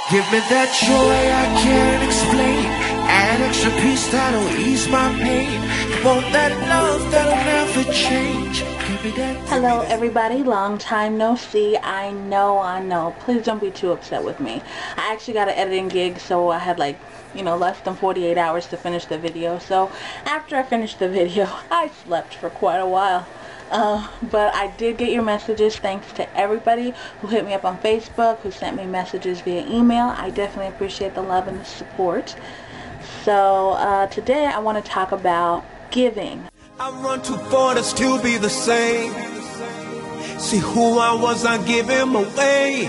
Give me that joy I can't explain, an extra piece that'll ease my pain. Want that love that'll never change. Give me that. Hello everybody, long time no see. I know. Please don't be too upset with me. I actually got an editing gig, so I had less than 48 hours to finish the video. So after I finished the video, I slept for quite a while. But I did get your messages. Thanks to everybody who hit me up on Facebook, who sent me messages via email. I definitely appreciate the love and the support. So today I want to talk about giving. I run too far to still be the same. See who I was, I give him away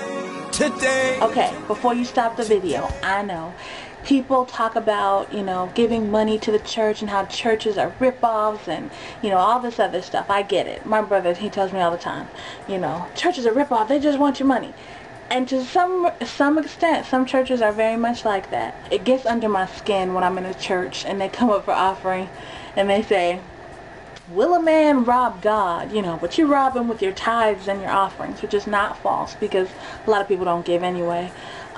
today. Okay, before you stop the video, I know people talk about, giving money to the church and how churches are rip-offs and, all this other stuff. I get it. My brother, he tells me all the time, churches are rip-off. They just want your money. And to some extent, some churches are very much like that. It gets under my skin when I'm in a church and they come up for offering and they say, will a man rob God? But you rob him with your tithes and your offerings, which is not false because a lot of people don't give anyway.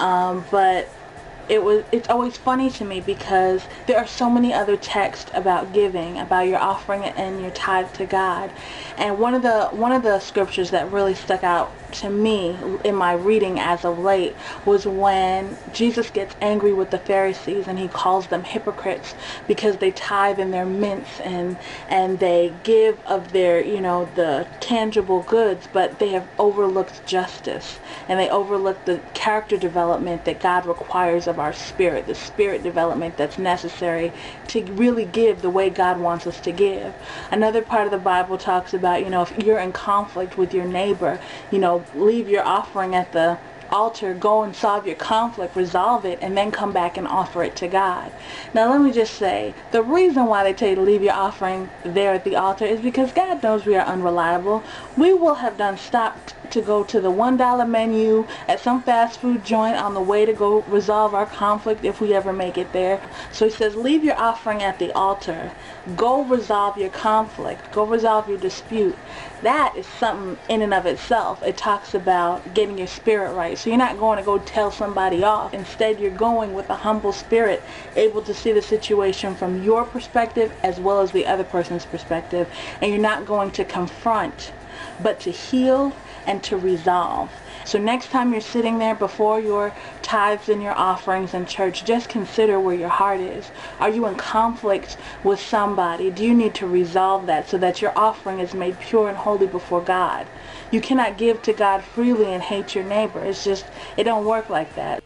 But it's always funny to me because there are so many other texts about giving, about your offering and your tithe to God. And one of the scriptures that really stuck out to me in my reading as of late was when Jesus gets angry with the Pharisees and he calls them hypocrites because they tithe in their mints and they give of their the tangible goods, but they have overlooked justice and they overlook the character development that God requires of our spirit, the spirit development that's necessary to really give the way God wants us to give. Another part of the Bible talks about, if you're in conflict with your neighbor, leave your offering at the altar, go and solve your conflict, resolve it, and then come back and offer it to God. Now let me just say, the reason why they tell you to leave your offering there at the altar is because God knows we are unreliable. We will have stopped to go to the $1 menu at some fast food joint on the way to go resolve our conflict if we ever make it there. So he says, leave your offering at the altar. Go resolve your conflict. Go resolve your dispute. That is something in and of itself. It talks about getting your spirit right. So you're not going to go tell somebody off. Instead, you're going with a humble spirit, able to see the situation from your perspective as well as the other person's perspective. And you're not going to confront, but to heal and to resolve. So next time you're sitting there before your tithes and your offerings in church, just consider where your heart is. Are you in conflict with somebody? Do you need to resolve that so that your offering is made pure and holy before God? You cannot give to God freely and hate your neighbor. It's just, it don't work like that.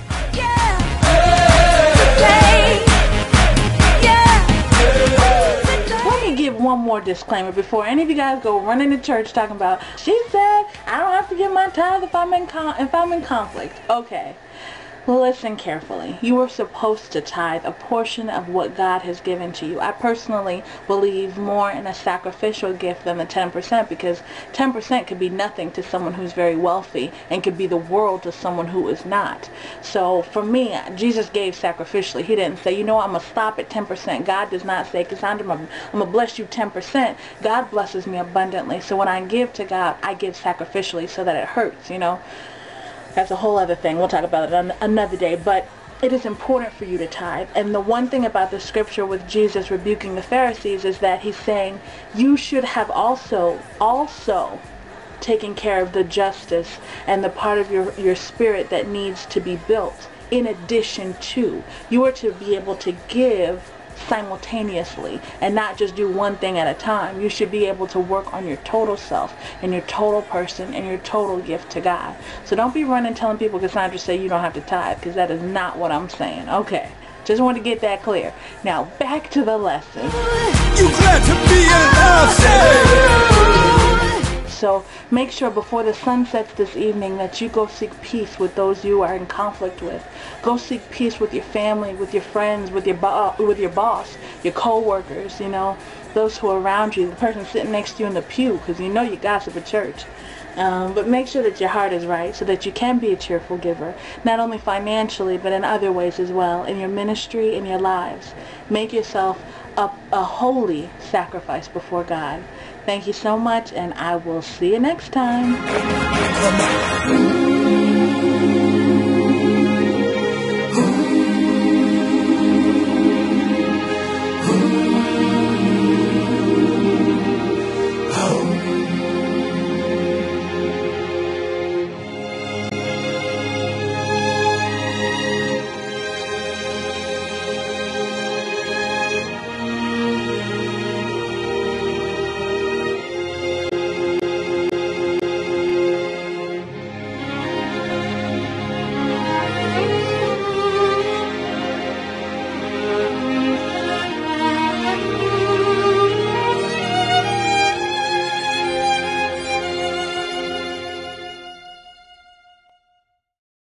Give one more disclaimer before any of you guys go running to church talking about, she said I don't have to give my tithe if I'm in conflict. Okay, listen carefully. You are supposed to tithe a portion of what God has given to you. I personally believe more in a sacrificial gift than the 10%, because 10% could be nothing to someone who's very wealthy and could be the world to someone who is not. So for me, Jesus gave sacrificially. He didn't say, I'm going to stop at 10%. God does not say, Cassandra, I'm going to bless you 10%. God blesses me abundantly. So when I give to God, I give sacrificially so that it hurts, That's a whole other thing. We'll talk about it another day. But it is important for you to tithe. And the one thing about the scripture with Jesus rebuking the Pharisees is that he's saying you should have also taken care of the justice and the part of your spirit that needs to be built. In addition to, you are to be able to give simultaneously and not just do one thing at a time. You should be able to work on your total self and your total person and your total gift to God. So don't be running telling people, Cassandra said you don't have to tithe, because that is not what I'm saying. Okay, just want to get that clear. Now back to the lesson. You glad to be an So make sure before the sun sets this evening that you go seek peace with those you are in conflict with. Go seek peace with your family, with your friends, with your boss, your co-workers, those who are around you, the person sitting next to you in the pew, because you gossip at church. But make sure that your heart is right so that you can be a cheerful giver, not only financially but in other ways as well, in your ministry, in your lives. Make yourself a holy sacrifice before God. Thank you so much, and I will see you next time.